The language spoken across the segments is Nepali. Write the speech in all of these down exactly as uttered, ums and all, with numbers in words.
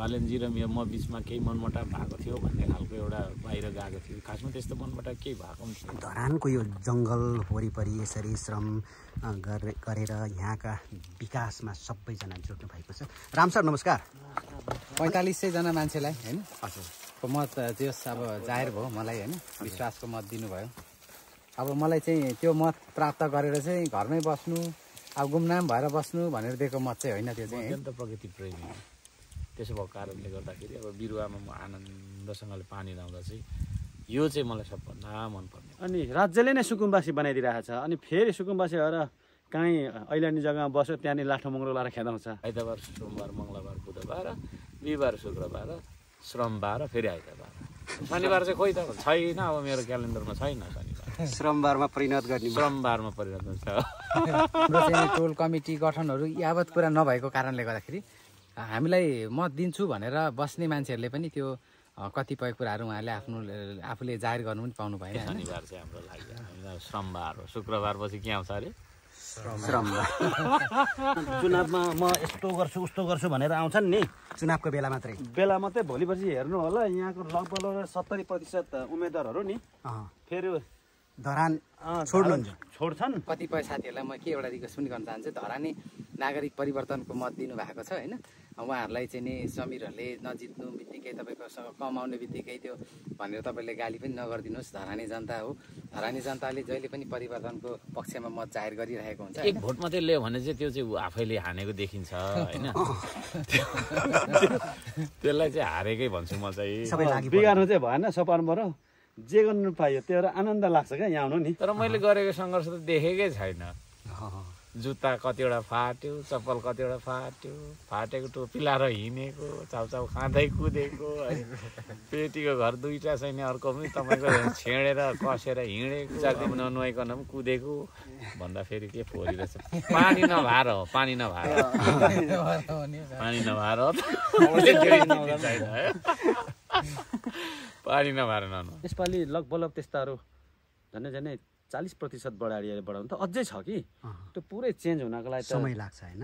कालेन्जी र म बिचमा केही मनमुटाव भएको थियो भन्ने खालको एउटा बाहिर गएको थियो। खासमा त्यस्तो मनमुटाव केही भएको पनि थिएन। धरानको यो जङ्गल वरिपरि यसरी श्रम गरेर यहाँका विकासमा सबैजना जुट्नु भएको छ। राम सर नमस्कार। पैँतालिस सयजना मान्छेलाई होइन हजुर मत जस अब जाहेर भयो मलाई होइन विश्वासको मत दिनुभयो। अब मलाई चाहिँ त्यो मत प्राप्त गरेर चाहिँ घरमै बस्नु अब गुमनाम भएर बस्नु भनेर दिएको मत चाहिँ होइन। त्यो चाहिँ अत्यन्त प्रकृति प्रेमी त्यसो भएको कारणले गर्दाखेरि अब बिरुवामा म आनन्दसँगले पानी लाउँदा चाहिँ यो चाहिँ मलाई सबभन्दा मनपर्ने। अनि राज्यले नै सुकुम्बासी बनाइदिरहेको छ। अनि फेरि सुकुम्बासी भएर काहीँ ऐलानी जग्गामा बस्यो त्यहाँनिर लाठो मङ्ग्रो लाएर खेदाउँछ। आइतबार सोमबार मङ्गलबार बुधबार बिहिबार शुक्रबार श्रमबार फेरि आइतबार शनिबार चाहिँ खोइ त छैन। अब मेरो क्यालेन्डरमा छैन शनिबार। श्रमबारमा परिणत गर्ने श्रमबारमा परिणत हुन्छ। हाम्रो चाहिँ टोल कमिटी गठनहरू यावत कुरा नभएको कारणले गर्दाखेरि हामीलाई मत दिन्छु भनेर बस्ने मान्छेहरूले पनि त्यो कतिपय कुराहरू उहाँले आफ्नो आफूले जाहेर गर्नु पनि पाउनु भएन। शनिबार चाहिँ हाम्रो लागि श्रमबार हो। शुक्रबार पछि के आउँछ अरे श्रमबार। चुनावमा म यस्तो गर्छु उस्तो गर्छु भनेर आउँछन् नि चुनावको बेला मात्रै बेला मात्रै भोलि पछि हेर्नु होला यहाँको लगभग सत्तरी प्रतिशत उम्मेदवारहरू नि फेरि धरान छोड्नुहुन्छ छोड्छन्। कतिपय साथीहरूलाई म के एउटा रिक्वेस्ट पनि गर्न चाहन्छु। धरानी नागरिक परिवर्तनको मत दिनुभएको छ होइन। उहाँहरूलाई चाहिँ नि समीरहरूले नजित्नु बित्तिकै तपाईँको कमाउने बित्तिकै त्यो भनेर तपाईँले गाली पनि नगरिदिनुहोस्। धरानी जनता हो। धरानी जनताले जहिले पनि परिवर्तनको पक्षमा मत जाहेर गरिरहेको हुन्छ। एक भोट मात्रै लियो भने चाहिँ त्यो चाहिँ आफैले हानेको देखिन्छ होइन। त्यसलाई चाहिँ हारेकै भन्छु म चाहिँ। बिगार्नु चाहिँ भएन सपानबाट जे गर्नु पाइयो त्यो आनन्द लाग्छ क्या यहाँ आउनु नि। तर मैले गरेको सङ्घर्ष त देखेकै छैन। जुत्ता कतिवटा फाट्यो चप्पल कतिवटा फाट्यो फाटेको टोपी लाएर हिँडेको चाउचाउ खाँदै कुदेको है। पेटीको घर दुईवटा छैन अर्को पनि तपाईँको छेडेर कसेर हिँडेको चार दिन ननुहाइकन पनि कुदेको भन्दा फेरि के फोरी रहेछ। पानी नभएर हो पानी नभएर पानी नभएर पानी नभएर ननु यसपालि लगभग त्यस्ताहरू झन्डै झन्डै चालीस प्रतिशत बढाएर बढाउनु त अझै छ कि त्यो पुरै चेन्ज हुनको लागि समय लाग्छ होइन।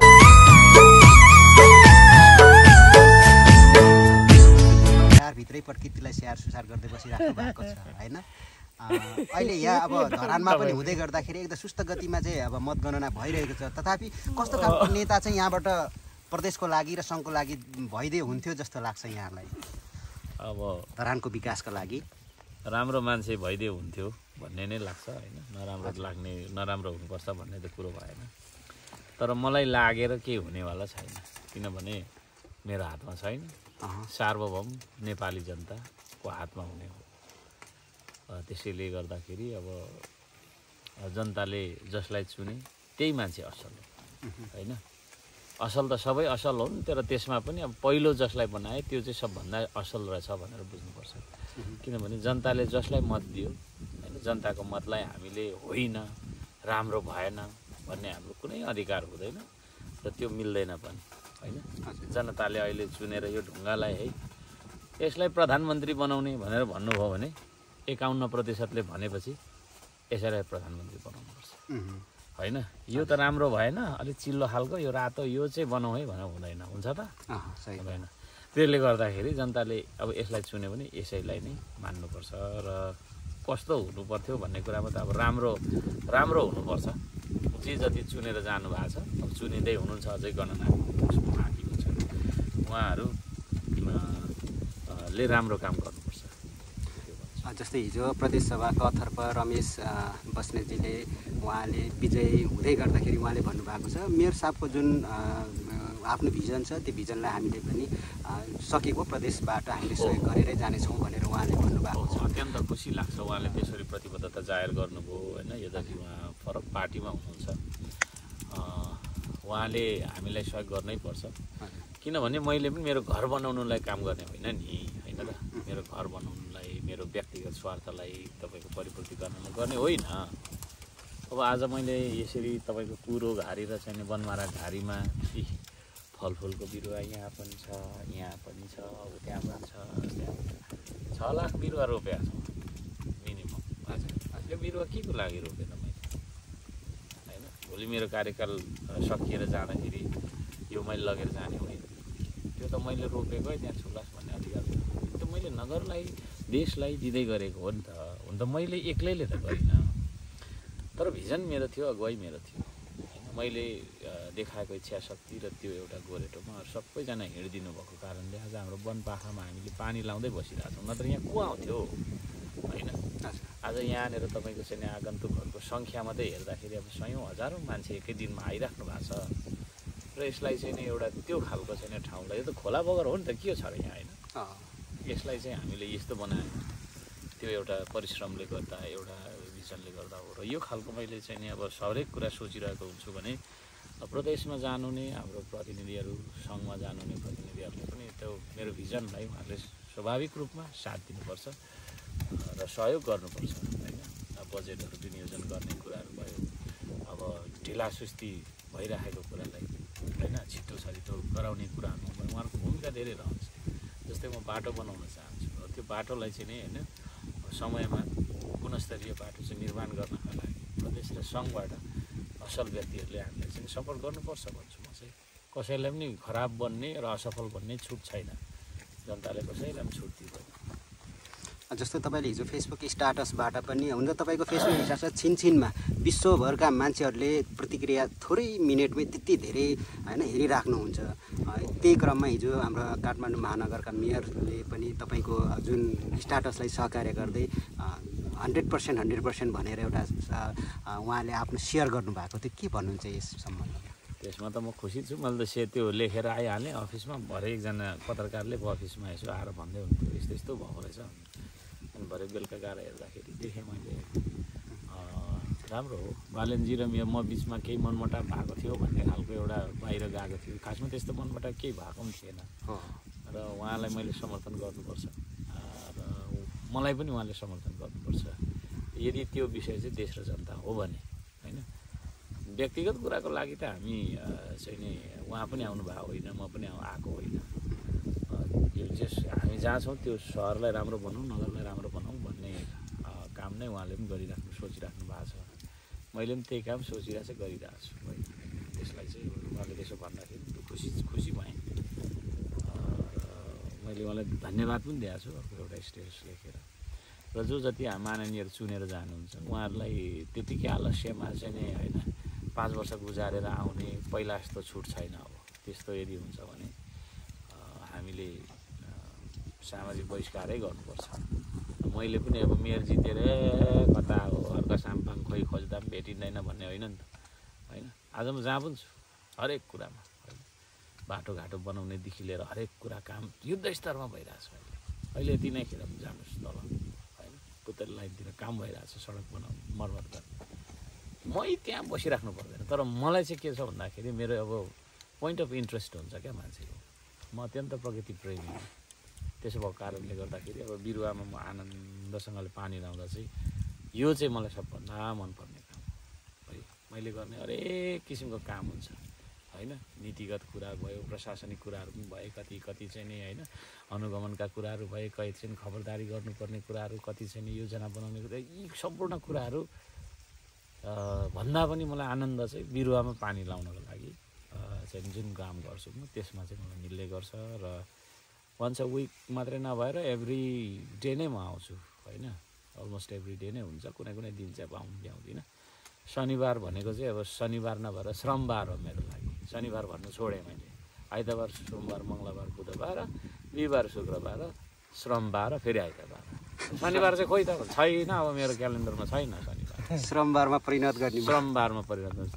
भित्रै प्रकृतिलाई स्याहार सुसार गर्दै बसिराख्नु भएको छ होइन। अहिले यहाँ अब धरानमा पनि हुँदै गर्दाखेरि एकदम सुस्त गतिमा चाहिँ अब मतगणना भइरहेको छ। तथापि कस्तो खालको नेता चाहिँ यहाँबाट प्रदेशको लागि र सङ्घको लागि भइदिए हुन्थ्यो जस्तो लाग्छ यहाँलाई? अब धरानको विकासका लागि राम्रो मान्छे भइदिए हुन्थ्यो भन्ने नै लाग्छ होइन। नराम्रो लाग्ने नराम्रो हुनुपर्छ भन्ने त कुरो भएन। तर मलाई लागेर केही हुनेवाला छैन किनभने मेरो हातमा छैन। सार्वभौम नेपाली जनताको हातमा हुने हो। त्यसैले गर्दाखेरि अब जनताले जसलाई चुने त्यही मान्छे असल हो होइन। असल त सबै असल हो नि तर त्यसमा पनि अब पहिलो जसलाई बनाए त्यो चाहिँ सबभन्दा असल रहेछ भनेर बुझ्नुपर्छ। किनभने जनताले जसलाई मत दियो होइन जनताको मतलाई हामीले होइन राम्रो भएन भन्ने हाम्रो कुनै अधिकार हुँदैन र त्यो मिल्दैन पनि होइन। जनताले अहिले चुनेर यो ढुङ्गालाई है यसलाई प्रधानमन्त्री बनाउने भनेर भन्नुभयो भने एकाउन्न प्रतिशतले भनेपछि यसैलाई प्रधानमन्त्री बनाउनुपर्छ होइन। यो त राम्रो भएन अलिक चिल्लो खालको यो रातो यो चाहिँ बनाऊ है भनेर हुँदैन हुन्छ त हुँदैन। त्यसले गर्दाखेरि जनताले अब यसलाई चुन्यो भने यसैलाई नै मान्नुपर्छ र कस्तो हुनुपर्थ्यो भन्ने कुरामा त अब राम्रो राम्रो हुनुपर्छ। जे जति चुनेर जानुभएको छ अब चुनिँदै हुनुहुन्छ अझै गणना बाँकी हुन्छ। उहाँहरूले राम्रो काम गर्नुपर्छ। जस्तै हिजो प्रदेशसभाको तर्फ रमेश बस्नेतजीले उहाँले विजयी हुँदै गर्दाखेरि उहाँले भन्नुभएको छ मेयर साहबको जुन आफ्नो भिजन छ त्यो भिजनलाई हामीले पनि सकेको प्रदेशबाट हामीले सहयोग गरेरै जानेछौँ भनेर उहाँले भन्नुभएको छ। अत्यन्त खुसी लाग्छ उहाँले त्यसरी प्रतिबद्धता जाहेर गर्नुभयो होइन। यद्यपि उहाँ फरक पार्टीमा हुनुहुन्छ उहाँले हामीलाई सहयोग गर्नै पर्छ किनभने मैले पनि मेरो घर बनाउनुलाई काम गर्ने होइन नि होइन त। मेरो घर बनाउनुलाई मेरो व्यक्तिगत स्वार्थलाई तपाईँको परिपूर्ति गर्नलाई गर्ने होइन। अब आज मैले यसरी तपाईँको कुरो घारी र चाहिँ बनमारा घारीमा फलफुलको बिरुवा यहाँ पनि छ यहाँ पनि छ अब त्यहाँ पनि छ त्यहाँ छ लाख बिरुवा रोपेको छु मिनिमम। हजुर त्यो बिरुवा के को लागि रोपेन मैले होइन। भोलि मेरो कार्यकाल सकिएर जाँदाखेरि यो मैले लगेर जाने होइन। त्यो त मैले रोपेकै त्यहाँ छुलास भन्ने अधिकार छ त्यो मैले नगरलाई देशलाई दिँदै गरेको हो नि त हुन त मैले एक्लैले त गरिनँ तर भिजन मेरो थियो अगुवाई मेरो थियो होइन मैले देखाएको इच्छा शक्ति र त्यो एउटा गोरेटोमा सबैजना हिँडिदिनु भएको कारणले आज हाम्रो वनपाखामा हामीले पानी लाउँदै बसिरहेछौँ नत्र यहाँ को आउँथ्यो होइन आज यहाँनिर तपाईँको चाहिँ आगन्तुकहरूको सङ्ख्या मात्रै हेर्दाखेरि अब सयौँ हजारौँ मान्छे एकै दिनमा आइराख्नु भएको छ र यसलाई चाहिँ नि एउटा त्यो खालको चाहिँ ठाउँलाई यो त खोला बगर हो नि त के छ र यहाँ होइन यसलाई चाहिँ हामीले यस्तो बनायो त्यो एउटा परिश्रमले गर्दा एउटा भिजनले गर्दा हो र यो खालको मैले चाहिँ नि अब हरेक कुरा सोचिरहेको हुन्छु भने प्रदेशमा जानु नै हाम्रो प्रतिनिधिहरू सङ्घमा जानु नै प्रतिनिधिहरूले पनि त्यो मेरो भिजनलाई उहाँहरूले स्वाभाविक रूपमा साथ दिनुपर्छ र सहयोग गर्नुपर्छ होइन बजेटहरू विनियोजन गर्ने कुराहरू भयो अब ढिलासुस्ती भइरहेको कुरालाई होइन छिटो छरिटो गराउने कुराहरूमा पनि उहाँहरूको भूमिका धेरै रहन्छ जस्तै म बाटो बनाउन चाहन्छु र त्यो बाटोलाई चाहिँ नि होइन समयमा गुणस्तरीय बाटो चाहिँ निर्माण गर्नका लागि प्रदेश र सङ्घबाट असल व्यक्तिहरूले हामीलाई चाहिँ सपोर्ट गर्नुपर्छ भन्छु म चाहिँ कसैलाई पनि खराब बन्ने र असफल भन्ने छुट छैन जनताले कसैलाई पनि छुट दिँदैन जस्तो तपाईँले हिजो फेसबुक स्टाटसबाट पनि हुन त तपाईँको फेसबुक स्टाटस छिनछिनमा विश्वभरका मान्छेहरूले प्रतिक्रिया थोरै मिनटमै त्यति धेरै होइन हेरिराख्नुहुन्छ त्यही क्रममा हिजो हाम्रो काठमाडौँ महानगरका मेयरले पनि तपाईँको जुन स्टाटसलाई सहकार्य गर्दै हन्ड्रेड पर्सेन्ट हन्ड्रेड पर्सेन्ट भनेर एउटा उहाँले आफ्नो सेयर गर्नुभएको थियो के भन्नुहुन्छ यस सम्बन्धमा त्यसमा त म खुसी छु मैले त से त्यो लेखेर आइहालेँ अफिसमा भरे एकजना पत्रकारले अफिसमा यसो आएर भन्दै हुन्थ्यो यस्तो यस्तो भएको रहेछ अनि भरे बेलुका गएर हेर्दाखेरि देखेँ मैले राम्रो हो बालेनजी र म बिचमा केही मनमुटाव भएको थियो भन्ने खालको एउटा बाहिर गएको थियो खासमा त्यस्तो मनमुटाव केही भएको पनि थिएन र उहाँलाई मैले समर्थन गर्नुपर्छ र मलाई पनि उहाँले समर्थन गर्नुपर्छ यदि त्यो विषय चाहिँ देश र जनता हो भने होइन व्यक्तिगत कुराको लागि त हामी चाहिँ नि उहाँ पनि आउनु भएको होइन म पनि आएको होइन यो जस हामी जहाँ छौँ त्यो सहरलाई राम्रो बनाऊँ नगरलाई राम्रो बनाऊँ भन्ने काम नै उहाँले पनि गरिराख्नु सोचिराख्नु भएको छ मैले पनि त्यही काम सोचिरहेको चाहिँ गरिरहेको छु है त्यसलाई चाहिँ उहाँले त्यसो भन्दाखेरि खुसी खुसी भएँ मैले उहाँलाई धन्यवाद पनि दिएको छु अर्को एउटा स्टेटस लेखेर र जो जति माननीयहरू चुनेर जानुहुन्छ उहाँहरूलाई त्यतिकै आलस्यमा चाहिँ नै होइन पाँच वर्ष गुजारेर आउने पहिला जस्तो छुट छैन अब त्यस्तो यदि हुन्छ भने हामीले सामाजिक बहिष्कारै गर्नुपर्छ मैले पनि अब मेयर जितेर कता हो अर्का साम्पाङ खोइ खोज्दा पनि भेटिँदैन भन्ने होइन नि त होइन आज म जहाँ पनि छु हरेक कुरामा होइन बाटोघाटो बनाउनेदेखि लिएर हरेक कुरा काम युद्ध स्तरमा भइरहेछ अहिले अहिले यति नै खेर जानुहोस् तल होइन पुतली लाइनतिर काम भइरहेछ सडक बनाउनु मर्मत गर्ने मै त्यहाँ बसिराख्नु पर्दैन तर मलाई चाहिँ के छ भन्दाखेरि मेरो अब पोइन्ट अफ इन्ट्रेस्ट हुन्छ क्या मान्छेको म अत्यन्त प्रकृति प्रेमी हो त्यसो भएको कारणले गर्दाखेरि अब बिरुवामा म आनन्दसँगले पानी लाउँदा चाहिँ यो चाहिँ मलाई सबभन्दा मनपर्ने काम है मैले गर्ने हरेक किसिमको काम हुन्छ होइन नीतिगत कुरा भयो प्रशासनिक कुराहरू पनि भए कति कति चाहिँ नि होइन अनुगमनका कुराहरू भए कति चाहिँ खबरदारी गर्नुपर्ने कुराहरू कति चाहिँ योजना बनाउने कुरा यी सम्पूर्ण कुराहरू भन्दा पनि मलाई आनन्द चाहिँ बिरुवामा पानी लाउनको लागि चाहिँ जुन काम गर्छु म त्यसमा चाहिँ मलाई मिल्ने गर्छ र वान्स अ विक मात्रै नभएर एभ्री डे नै म आउँछु होइन अलमोस्ट एभ्री डे नै हुन्छ कुनै कुनै दिन चाहिँ अब आउनु भ्याउँदिनँ शनिबार भनेको चाहिँ अब शनिबार नभएर श्रमबार हो मेरो लागि शनिबार भन्नु छोडेँ मैले आइतबार सोमबार मङ्गलबार बुधबार बिहिबार शुक्रबार श्रमबार फेरि आइतबार शनिबार चाहिँ खोइ त छैन अब मेरो क्यालेन्डरमा छैन शनिबार श्रमबारमा परिणत गर्ने श्रमबारमा परिणत हुन्छ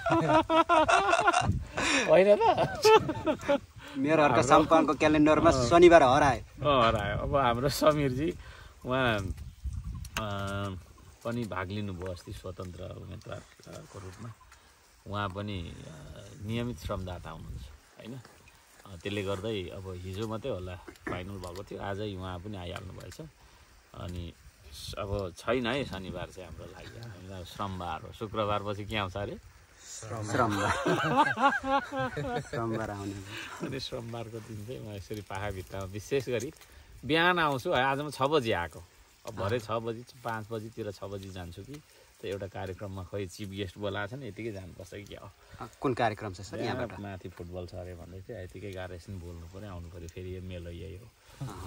होइन त मेरो अर्को सम्पाङको क्यालेन्डरमा शनिबार हरायो हरायो अब हाम्रो समीरजी उहाँ पनि भाग लिनुभयो अस्ति स्वतन्त्र उम्मेदवारको रूपमा उहाँ पनि नियमित श्रमदाता हुनुहुन्छ होइन त्यसले गर्दै अब हिजो मात्रै होला फाइनल भएको थियो आजै उहाँ पनि आइहाल्नु भएछ अनि अब छैन है शनिबार चाहिँ हाम्रो लागि हामीलाई श्रमबार हो शुक्रबार पछि के आउँछ अरे श्रमबार श्रमबार आउने अनि श्रमबारको दिन चाहिँ म यसरी पाखाभित्तामा विशेष गरी बिहान आउँछु आज म छ बजी आएको अब भरे छ बजी पाँच बजीतिर छ बजी जान्छु कि त्यो एउटा कार्यक्रममा खोइ चिफ गेस्ट बोलाएको छ नि यतिकै जानुपर्छ कि क्या हो कुन कार्यक्रम छ सर यहाँबाट माथि फुटबल छ अरे भन्दै थियो यतिकै गाह्रो एकछिन बोल्नु पऱ्यो आउनु पऱ्यो फेरि यो मेलो यही हो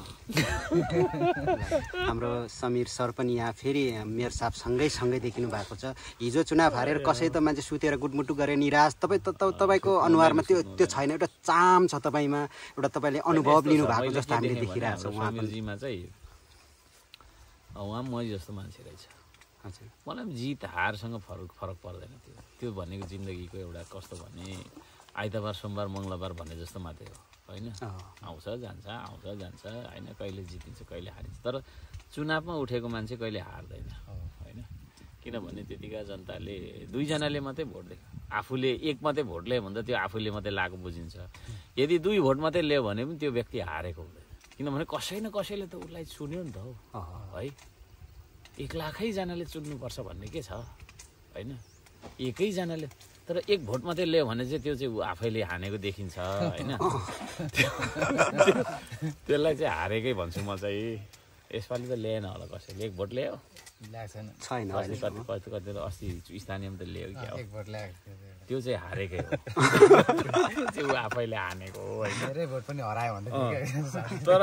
हाम्रो समीर सर पनि यहाँ फेरि मेयर साहब सँगै सँगै देखिनु भएको छ हिजो चुनाव हारेर कसै त मान्छे सुतेर गुटमुटु गरे निराश तपाईँ तपाईँको अनुहारमा त्यो त्यो छैन एउटा चाम छ तपाईँमा एउटा तपाईँले अनुभव लिनु भएको जस्तो हामीले देखिरहेको छौँ समीरजीमा चाहिँ उहाँ मै जस्तो मान्छे रहेछ हजुर मलाई पनि जित हारसँग फरक फरक पर्दैन त्यो त्यो भनेको जिन्दगीको एउटा कस्तो भने आइतबार सोमबार मङ्गलबार भन्ने जस्तो मात्रै हो होइन आउँछ जान्छ आउँछ जान्छ होइन कहिले जितिन्छ कहिले हारिन्छ तर चुनावमा उठेको मान्छे कहिले हार्दैन होइन किनभने त्यतिका जनताले दुईजनाले मात्रै भोट दियो आफूले एक मात्रै भोट ल्यायो भने त त्यो आफूले मात्रै लगाएको बुझिन्छ यदि दुई भोट मात्रै ल्यायो भने पनि त्यो व्यक्ति हारेको हुँदैन किनभने कसै न कसैले त उसलाई चुन्यो नि त हो है एक लाखैजनाले चुन्नुपर्छ भन्ने के छ होइन एकैजनाले तर एक भोट मात्रै ल्यायो भने चाहिँ त्यो चाहिँ ऊ आफैले हानेको देखिन्छ होइन त्यसलाई चाहिँ हारेकै भन्छु म चाहिँ यसपालि त ल्याएन होला कसैले एक भोट ल्यायो छैन कति कति कति कति अस्ति स्थानीयमा त ल्यायो क्या हो त्यो चाहिँ हारेकै हो त्यो चाहिँ ऊ आफैले हानेको हो होइन तर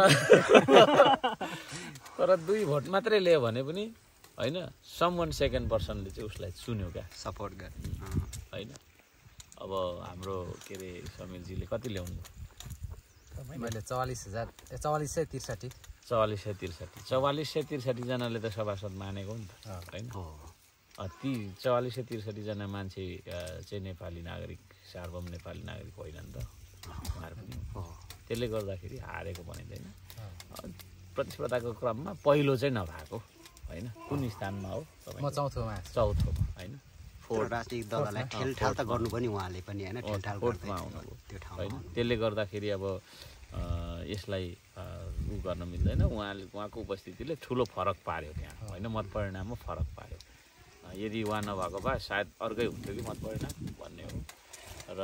तर दुई भोट मात्रै ल्यायो भने पनि होइन सम वान सेकेन्ड पर्सनले चाहिँ उसलाई चुन्यो क्या सपोर्ट गर्ने होइन अब हाम्रो के अरे समीरजीले कति ल्याउनु मैले चौवालिस हजार चौवालिस सय त्रिसठी चौवालिस सय त्रिसठी चौवालिस सय त्रिसठीजनाले त सभासद मानेको नि त होइन ती चौवालिस सय त्रिसठीजना मान्छे चाहिँ नेपाली नागरिक सार्वभौम नेपाली नागरिक होइन नि त उहाँहरू पनि त्यसले गर्दाखेरि हारेको भनिँदैन प्रतिस्पर्धाको क्रममा पहिलो चाहिँ नभएको होइन कुन स्थानमा हो म चौथोमा चौथोमा होइन फोर्थ राजनीतिक दललाई ठेलठाल त गर्नु पनि उहाँले पनि होइन ठेलठाल फोर्थमा आउनुभयो होइन त्यसले गर्दाखेरि अब यसलाई उ गर्न मिल्दैन उहाँले उहाँको उपस्थितिले ठुलो फरक पार्यो त्यहाँ होइन मत परिणाममा फरक पार्यो यदि उहाँ नभएको भए सायद अर्कै हुन्थ्यो कि मत परिणाम भन्ने हो र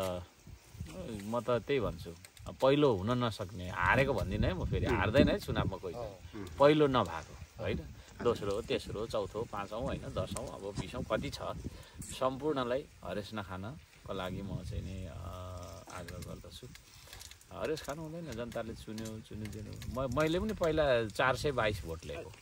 म त त्यही भन्छु पहिलो हुन नसक्ने हारेको भन्दिनँ है म फेरि हार्दैन है चुनावमा कोही पहिलो नभएको होइन दोस्रो तेस्रो चौथो पाँचौँ होइन दसौँ अब बिसौँ कति छ सम्पूर्णलाई हरेस नखानको लागि म चाहिँ नि आग्रह गर्दछु हरेस खानु हुँदैन जनताले चुन्यो चुन्यो दिनु म मैले पनि पहिला चार सय बाइस भोट लिएको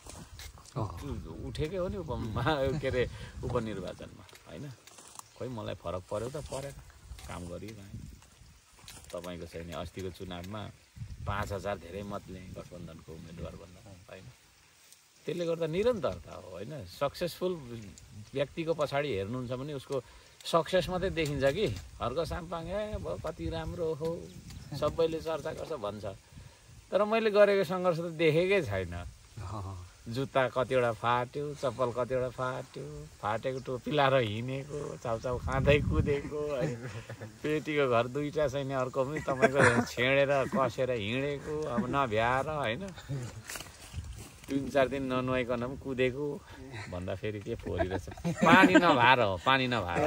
उठेकै हो नि उप के अरे उपनिर्वाचनमा होइन खोइ मलाई फरक पऱ्यो त परेन काम गरिरहेँ तपाईँको चाहिँ नि अस्तिको चुनावमा पाँच हजार धेरै मत लिएँ गठबन्धनको उम्मेदवार भन्दा होइन त्यसले गर्दा निरन्तरता हो होइन सक्सेसफुल व्यक्तिको पछाडि हेर्नुहुन्छ भने उसको सक्सेस मात्रै देखिन्छ कि हर्क साम्पाङ ए भयो कति राम्रो हो सबैले चर्चा गर्छ भन्छ तर मैले गरेको सङ्घर्ष त देखेकै छैन जुत्ता कतिवटा फाट्यो चप्पल कतिवटा फाट्यो फाटेको टोपी लाएर हिँडेको चाउचाउ खाँदै कुदेको है पेटीको घर दुईवटा छैन अर्को पनि तपाईँको छेडेर कसेर हिँडेको अब नभ्याएर होइन तिन चार दिन ननुहाइकन पनि कुदेको भन्दा फेरि के फोरी रहेछ पानी नभएर हो पानी नभएर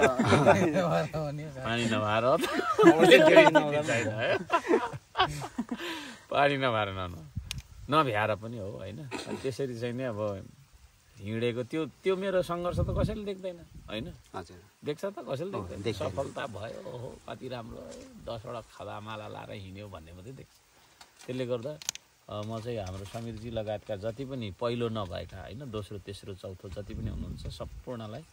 पानी नभएर पानी नभएर ननु नभ्याएर पनि हो होइन अनि त्यसरी चाहिँ नि अब हिँडेको त्यो त्यो मेरो सङ्घर्ष त कसैले देख्दैन होइन हजुर देख्छ त कसैले देख्दैन सफलता भयो हो कति राम्रो दसवटा खदामाला लाएर हिँड्यो भन्ने मात्रै देख्छ त्यसले गर्दा म चाहिँ हाम्रो समीरजी लगायतका जति पनि पहिलो नभएका होइन दोस्रो तेस्रो चौथो जति पनि हुनुहुन्छ सम्पूर्णलाई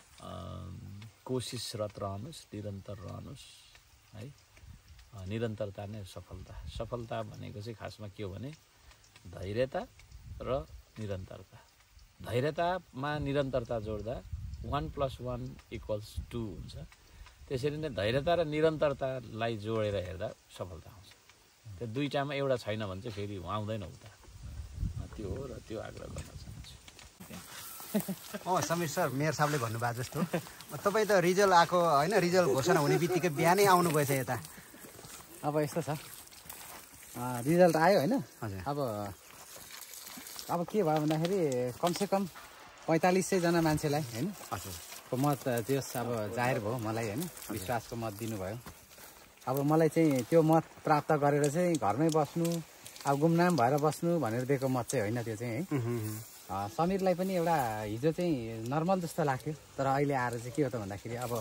कोसिसरत रहनुहोस् निरन्तर रहनुहोस् है निरन्तरता नै सफलता सफलता भनेको चाहिँ खासमा के हो भने धैर्यता र निरन्तरता धैर्यतामा निरन्तरता जोड्दा one plus one equals two हुन्छ त्यसरी नै धैर्यता र निरन्तरतालाई जोडेर हेर्दा सफलता आउँछ त्यो दुईटामा एउटा छैन भने चाहिँ फेरि आउँदैन उता त्यो हो र त्यो आग्रह गर्न चाहन्छु अँ समीर सर मेयर साहबले भन्नुभएको जस्तो तपाईँ त रिजल्ट आएको होइन रिजल्ट घोषणा हुने बित्तिकै बिहानै आउनुभएछ यता अब यस्तो छ रिजल्ट आयो होइन अब अब के भयो भन्दाखेरि कमसेकम पैँतालिस सयजना मान्छेलाई होइन को मत त्यस अब जाहेर भयो मलाई होइन विश्वासको मत दिनुभयो अब मलाई चाहिँ त्यो मत प्राप्त गरेर चाहिँ घरमै बस्नु अब गुमनाम भएर बस्नु भनेर दिएको मत चाहिँ होइन त्यो चाहिँ है समीरलाई पनि एउटा हिजो चाहिँ नर्मल जस्तो लाग्थ्यो, तर अहिले आएर चाहिँ के हो त भन्दाखेरि अब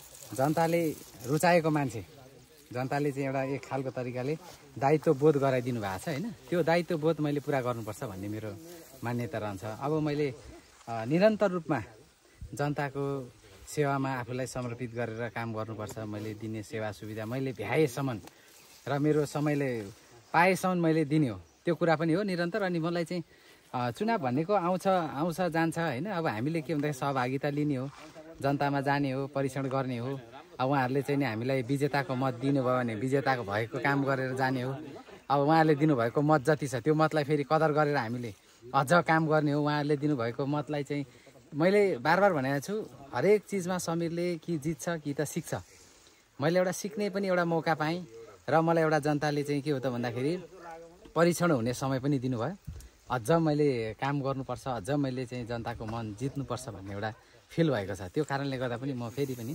जनताले रुचाएको मान्छे, जनताले चाहिँ एउटा एक खालको तरिकाले दायित्व बोध गराइदिनु भएको छ होइन। त्यो दायित्व बोध मैले पुरा गर्नुपर्छ भन्ने मेरो मान्यता रहन्छ। अब मैले निरन्तर रूपमा जनताको सेवामा आफूलाई समर्पित गरेर काम गर्नुपर्छ। मैले दिने सेवा सुविधा मैले भ्याएसम्म र मेरो समयले पाएसम्म मैले दिने हो, त्यो कुरा पनि हो निरन्तर। अनि मलाई चाहिँ चुनाव भनेको आउँछ आउँछ जान्छ होइन। अब हामीले के भन्दाखेरि सहभागिता लिने हो, जनतामा जाने हो, परीक्षण गर्ने हो। अब उहाँहरूले चाहिँ नि हामीलाई विजेताको मत दिनुभयो भने विजेताको भएको काम गरेर जाने हो। अब उहाँहरूले दिनुभएको मत जति छ त्यो मतलाई फेरि कदर गरेर हामीले अझ काम गर्ने हो। उहाँहरूले दिनुभएको मतलाई चाहिँ मैले बार बार भनेको छु, हरेक चिजमा समीरले कि जित्छ कि त सिक्छ। मैले एउटा सिक्ने पनि एउटा मौका पाएँ र मलाई एउटा जनताले चाहिँ के हो त भन्दाखेरि परीक्षण हुने समय पनि दिनुभयो। अझ मैले काम गर्नुपर्छ, अझ मैले चाहिँ जनताको मन जित्नुपर्छ भन्ने एउटा फिल भएको छ। त्यो कारणले गर्दा पनि म फेरि पनि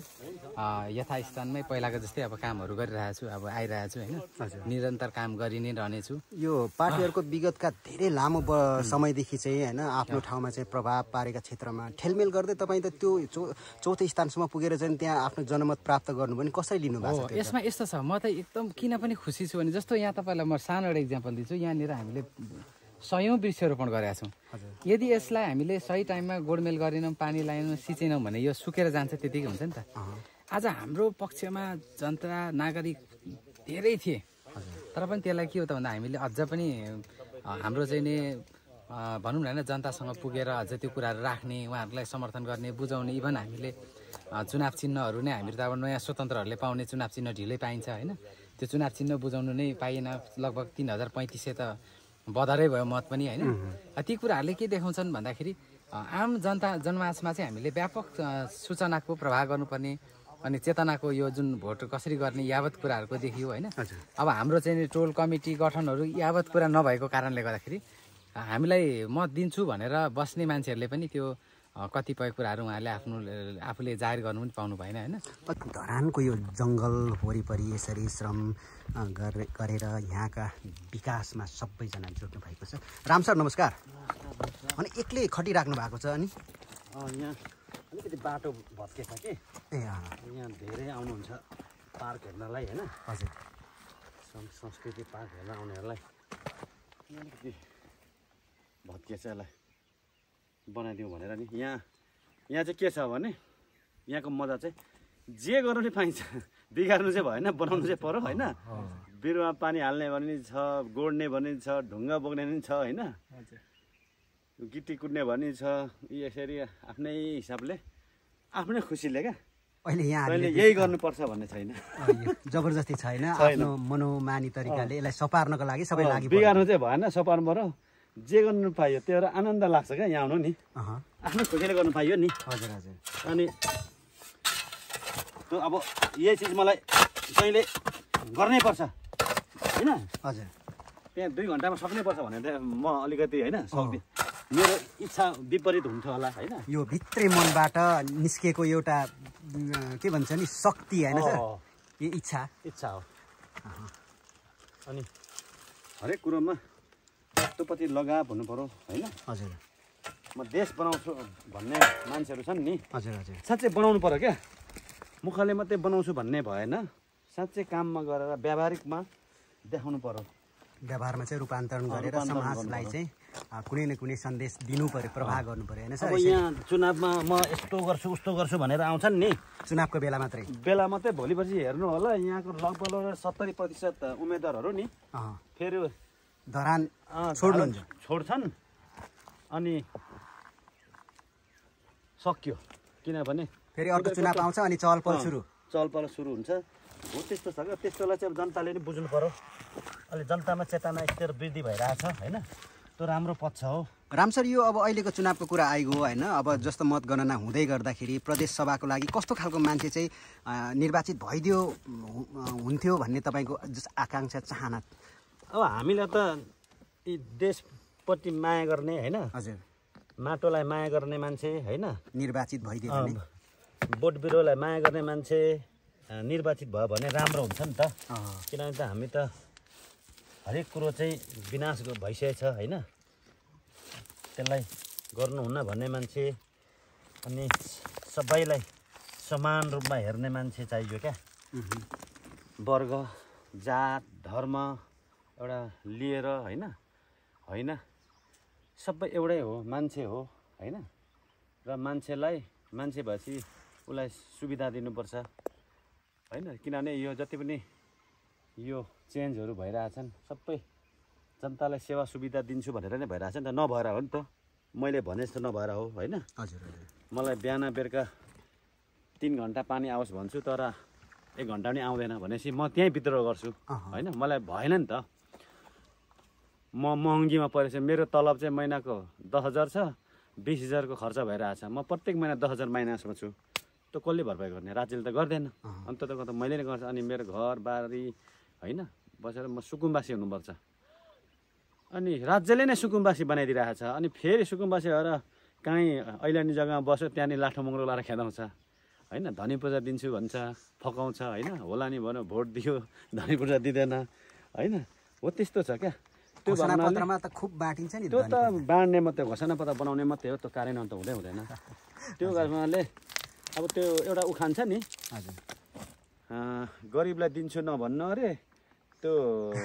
यथास्थानमै पहिलाको जस्तै अब कामहरू गरिरहेको छु, अब आइरहेको छु होइन। निरन्तर काम गरि नै रहनेछु। यो पार्टीहरूको विगतका धेरै लामो समयदेखि चाहिँ होइन आफ्नो ठाउँमा चाहिँ प्रभाव पारेका क्षेत्रमा ठेलमेल गर्दै तपाईँ त त्यो चौ चौथो स्थानसम्म पुगेर चाहिँ त्यहाँ आफ्नो जनमत प्राप्त गर्नु पनि कसरी लिनु भएको छ? यसमा यस्तो छ, म त एकदम किन पनि खुसी छु भने जस्तो यहाँ तपाईँलाई म सानो एउटा इक्जाम्पल दिन्छु। यहाँनिर हामीले सयौँ वृक्षरोपण गरेका छौँ। यदि यसलाई हामीले सही टाइममा गोडमेल गरेनौँ, पानी लगाएनौँ, सिचेनौँ भने यो सुकेर जान्छ, त्यतिकै हुन्छ नि त। आज हाम्रो पक्षमा जनता नागरिक धेरै थिए, तर पनि त्यसलाई के हो त भन्दा हामीले अझ पनि हाम्रो चाहिँ नि भनौँ न होइन जनतासँग पुगेर अझ त्यो कुराहरू राख्ने, उहाँहरूलाई समर्थन गर्ने, बुझाउने। इभन हामीले चुनाव चिन्हहरू नै हामीहरू त अब नयाँ स्वतन्त्रहरूले पाउने चुनाव चिन्ह ढिलै पाइन्छ होइन। त्यो चुनाव चिन्ह बुझाउनु नै पाइएन। लगभग तिन हजार पैँतिस सय त बदरै भयो मत पनि होइन। ती कुराहरूले के देखाउँछन् भन्दाखेरि आम जनता जनमासमा चाहिँ हामीले व्यापक सूचनाको प्रभाव गर्नुपर्ने अनि चेतनाको यो जुन भोट कसरी गर्ने यावत कुराहरूको देखियो होइन। अब हाम्रो चाहिँ टोल कमिटी गठनहरू यावत कुरा नभएको कारणले गर्दाखेरि हामीलाई मत दिन्छु भनेर बस्ने मान्छेहरूले पनि त्यो कतिपय कुराहरू उहाँहरूले आफ्नो आफूले जाहेर गर्नु पनि पाउनु भएन होइन। धरानको यो जङ्गल वरिपरि यसरी श्रम गरेर यहाँका विकासमा सबैजना जोड्नु भएको छ। राम सर नमस्कार। अनि एक्लै खटिराख्नु भएको छ? अनि यहाँ अलिकति बाटो भत्केछ कि ए यहाँ धेरै आउनुहुन्छ पार्क हेर्नलाई होइन। हजुर, संस्कृति पार्क हेर्न आउनेहरूलाई अलिकति भत्केछ, यसलाई बनाइदिउँ भनेर नि। यहाँ यहाँ चाहिँ के छ भने यहाँको मजा चाहिँ जे गर्नु नै पाइन्छ, बिगार्नु चाहिँ भएन, बनाउनु चाहिँ पर्यो होइन। बिरुवा पानी हाल्ने भन्ने छ, गोड्ने भन्ने छ, ढुङ्गा बोक्ने पनि छ होइन, गिटी कुट्ने भन्ने छ। यसरी आफ्नै हिसाबले आफ्नै खुसीले क्या अहिले यहाँ अहिले यही गर्नुपर्छ भन्ने छैन, जबरजस्ती छैन। आफ्नो मनोमानी तरिकाले यसलाई सपार्नको लागि सबै लागि बिगार्नु चाहिँ भएन, सपार्नु पर्यो। जे गर्नु पाइयो त्यो एउटा आनन्द लाग्छ क्या यहाँ आउनु नि, आफ्नो खुसीले गर्नु पाइयो नि। हजुर हजुर। अनि त्यो अब यही चिज मलाई जहिले गर्नै पर्छ होइन। हजुर, त्यहाँ दुई घन्टामा सक्नै पर्छ भने त म अलिकति होइन सक्दिनँ, मेरो इच्छा विपरीत हुन्छ होला होइन। यो भित्रै मनबाट निस्केको एउटा के भन्छ नि शक्ति होइन सर, यो इच्छा इच्छा हो। अनि हरेक कुरोमा तत्त्वपट्टि लगाव हुनु पर्यो होइन। हजुर, म देश बनाउँछु भन्ने मान्छेहरू छन् नि, हजुर हजुर, साँच्चै बनाउनु पर्यो क्या। मुखले मात्रै बनाउँछु भन्ने भएन, साँच्चै काममा गरेर व्यावहारिकमा देखाउनु पर्यो। व्यवहारमा चाहिँ रूपान्तरण गरेर समाजलाई चाहिँ कुनै न कुनै सन्देश दिनु पर्यो, प्रभाव गर्नु पर्यो होइन सर। अब यहाँ चुनावमा म यस्तो गर्छु उस्तो गर्छु भनेर आउँछन् नि, चुनावको बेला मात्रै बेला मात्रै भोलि पछि हेर्नु होला यहाँको लगभग सत्तरी प्रतिशत उम्मेदवारहरू नि फेरि धरान छोड्नुहुन्छ, छोड्छन् अनि सक्यो। किनभने फेरि अर्को चुनाव आउँछ अनि चहलपहल सुरु चहलपहल सुरु हुन्छ। हो त्यस्तो छ क्या, त्यस्तोलाई चाहिँ अब जनताले नि बुझ्नु पर्यो। अहिले जनतामा चेतना स्तर वृद्धि भइरहेछ होइन, त्यो राम्रो पक्ष हो। राम सर, यो अब अहिलेको चुनावको कुरा आइगयो होइन। अब जस्तो मतगणना हुँदै गर्दाखेरि प्रदेश सभाको लागि कस्तो खालको मान्छे चाहिँ निर्वाचित भइदियो हुन्थ्यो भन्ने तपाईँको आकाङ्क्षा चाहना? अब हामीलाई त यी देशप्रति माया गर्ने होइन, हजुर, माटोलाई माया गर्ने मान्छे होइन, निर्वाचित भइदियो भने बोट बिरुवालाई माया गर्ने मान्छे निर्वाचित भयो भने राम्रो हुन्छ नि त। किनभने त हामी त हरेक कुरो चाहिँ विनाश भइसकेको छ होइन, त्यसलाई गर्नुहुन्न भन्ने मान्छे अनि सबैलाई समान रूपमा हेर्ने मान्छे चाहियो क्या। वर्ग जात धर्म एउटा लिएर होइन होइन सबै एउटै हो, मान्छे हो होइन। र मान्छेलाई मान्छे भएपछि उसलाई सुविधा दिनुपर्छ होइन। किनभने यो जति पनि यो चेन्जहरू भइरहेछन् सबै जनतालाई सेवा सुविधा दिन्छु भनेर नै भइरहेछ नि त, नभएर हो नि त। मैले भने जस्तो नभएर हो होइन। हजुर हजुर। मलाई बिहान बेलुका तिन घन्टा पानी आओस् भन्छु तर एक घन्टा पनि आउँदैन भनेपछि म त्यहीँ विद्रोह गर्छु होइन। मलाई भएन नि त, म महँगीमा परेछ। मेरो तलब चाहिँ महिनाको दस हजार छ, बिस हजारको खर्च भइरहेछ। म प्रत्येक महिना दस हजार माइनसमा छु, त कसले भरपाई गर्ने? राज्यले त गर्दैन। अन्त त मैले नै गर्छु। अनि मेरो घर बारी होइन बसेर म सुकुम्बासी हुनुपर्छ। अनि राज्यले नै सुकुम्बासी बनाइदिइरहेको छ। अनि फेरि सुकुम्बासी भएर काहीँ ऐलानी जग्गामा बस्यो, त्यहाँनिर लाठो मङ्ग्रो लाएर खेदाउँछ होइन। धनी पूजा दिन्छु भन्छ, फकाउँछ होइन। होला नि भन्यो भोट दियो, धनी पूजा दिँदैन होइन। हो त्यस्तो छ क्या। त्यो घोषणापत्रमा त खुब बाँडिन्छ नि। त्यो त बाँड्ने मात्रै, घोषणापत्र बनाउने मात्रै हो, त्यो कार्यान्वयन त हुँदै हुँदैन। त्यो गर्नाले अब त्यो एउटा उखान छ नि, हजुर, गरिबलाई दिन्छु नभन्नु अरे, त्यो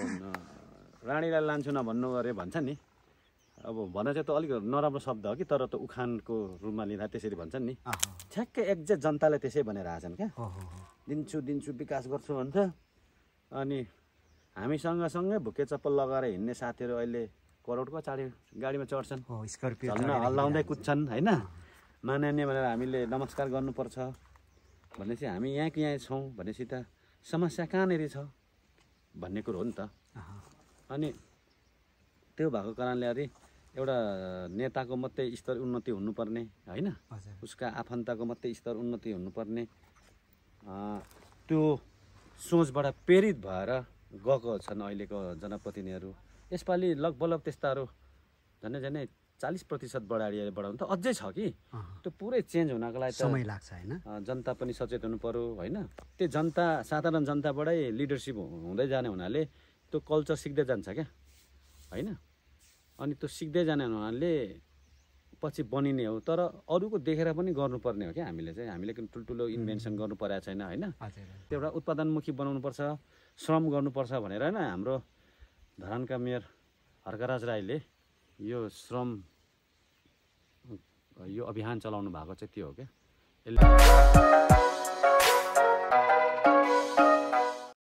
रानीलाई लान्छु नभन्नु अरे भन्छ नि। अब भन्न चाहिँ त अलिक नराम्रो शब्द हो कि, तर त उखानको रूपमा लिँदा त्यसरी भन्छन् नि। ठ्याक्कै एक्ज्याक्ट जनताले त्यसै भनेर आएछन् क्या। दिन्छु दिन्छु विकास गर्छु भन्छ। अनि हामी सँगसँगै भुके चप्पल लगाएर हिँड्ने साथीहरू अहिले करोडको चाडी गाडीमा चढ्छन्, झल्न हल्लाउँदै कुद्छन् होइन। माननीय भनेर हामीले नमस्कार गर्नुपर्छ भनेपछि हामी यहाँको यहाँ छौँ भनेपछि त समस्या कहाँनिर छ भन्ने कुरो हो नि त। अनि त्यो भएको कारणले अरे एउटा नेताको मात्रै स्तर उन्नति हुनुपर्ने होइन, उसका आफन्तको मात्रै स्तर उन्नति हुनुपर्ने त्यो सोचबाट प्रेरित भएर गएको छन् अहिलेको जनप्रतिनिधिहरू। यसपालि लगभग त्यस्ताहरू झन्डै झन्डै चालिस प्रतिशत बढाडी बढाउनु त अझै छ कि। त्यो पुरै चेन्ज हुनको लागि समय लाग्छ होइन। जनता पनि सचेत हुनु पर्यो होइन। त्यो जनता साधारण जनताबाटै लिडरसिप हुँदै जाने हुनाले त्यो कल्चर सिक्दै जान्छ क्या होइन। अनि त्यो सिक्दै जाने हुनाले पछि बनिने हो। तर अरूको देखेर पनि गर्नुपर्ने हो क्या हामीले चाहिँ। हामीले पनि ठुल्ठुलो इन्भेन्सन गर्नु परेको छैन होइन। त्यो एउटा उत्पादनमुखी बनाउनुपर्छ, श्रम गर्नुपर्छ भनेर होइन हाम्रो धरानका मेयर हर्कराज राईले यो श्रम यो अभियान चलाउनु भएको चाहिँ त्यो हो क्या।